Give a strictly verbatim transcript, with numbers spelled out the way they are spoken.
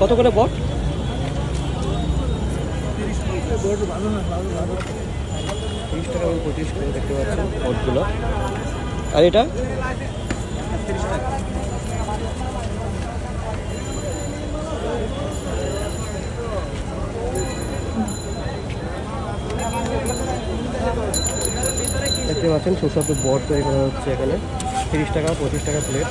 কত করে বট? তিরিশ টাকা এবং পঁচিশ করে দেখতে পাচ্ছেন বটগুলো। আর এটা দেখতে পাচ্ছেন সুস্বাদু বট তৈরি করা হচ্ছে এখানে। তিরিশ টাকা পঁচিশ টাকা প্লেট।